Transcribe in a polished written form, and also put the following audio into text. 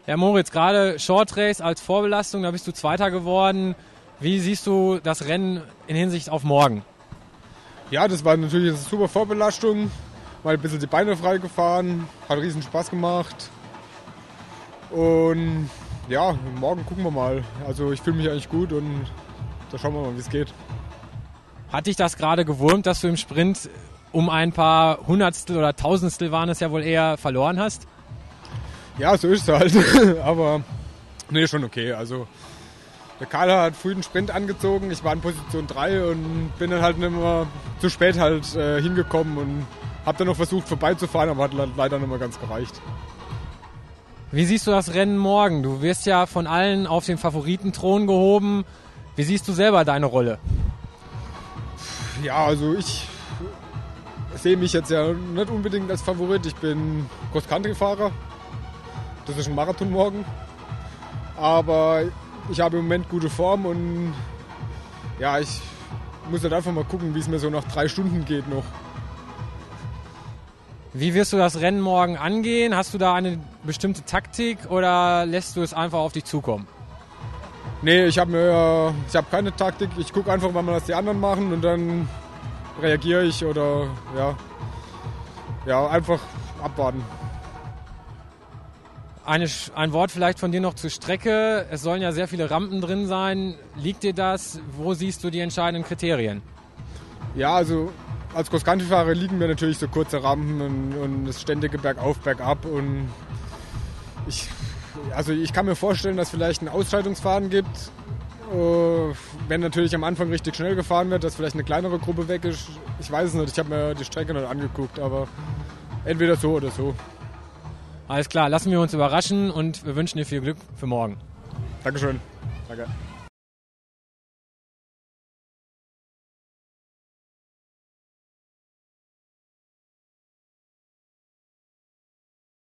Ja, Moritz, gerade Short Race als Vorbelastung, da bist du Zweiter geworden. Wie siehst du das Rennen in Hinsicht auf morgen? Ja, das war natürlich eine super Vorbelastung. Mal ein bisschen die Beine frei gefahren, hat riesen Spaß gemacht. Und ja, morgen gucken wir mal. Also ich fühle mich eigentlich gut und da schauen wir mal, wie es geht. Hat dich das gerade gewurmt, dass du im Sprint um ein paar Hundertstel oder Tausendstel waren es ja wohl eher verloren hast? Ja, so ist es halt. Aber nee, schon okay. Also der Karl hat früh den Sprint angezogen. Ich war in Position 3 und bin dann halt nicht mehr zu spät halt hingekommen und habe dann noch versucht vorbeizufahren, aber hat leider nicht mehr ganz gereicht. Wie siehst du das Rennen morgen? Du wirst ja von allen auf den Favoritenthron gehoben. Wie siehst du selber deine Rolle? Ja, also ich sehe mich jetzt ja nicht unbedingt als Favorit. Ich bin Cross-Country-Fahrer. Das ist ein Marathon morgen. Aber ich habe im Moment gute Form und ja, ich muss halt einfach mal gucken, wie es mir so nach 3 Stunden geht noch. Wie wirst du das Rennen morgen angehen? Hast du da eine bestimmte Taktik oder lässt du es einfach auf dich zukommen? Nee, ich habe keine Taktik. Ich gucke einfach mal, was die anderen machen und dann reagiere ich oder ja, einfach abwarten. Ein Wort vielleicht von dir noch zur Strecke. Es sollen ja sehr viele Rampen drin sein. Liegt dir das? Wo siehst du die entscheidenden Kriterien? Ja, also als Cross-Country-Fahrer liegen mir natürlich so kurze Rampen und das ständige Bergauf, Bergab. Und ich kann mir vorstellen, dass vielleicht ein Ausscheidungsfahren gibt. Wenn natürlich am Anfang richtig schnell gefahren wird, dass vielleicht eine kleinere Gruppe weg ist. Ich weiß es nicht, ich habe mir die Strecke nicht angeguckt, aber entweder so oder so. Alles klar, lassen wir uns überraschen und wir wünschen dir viel Glück für morgen. Dankeschön. Danke.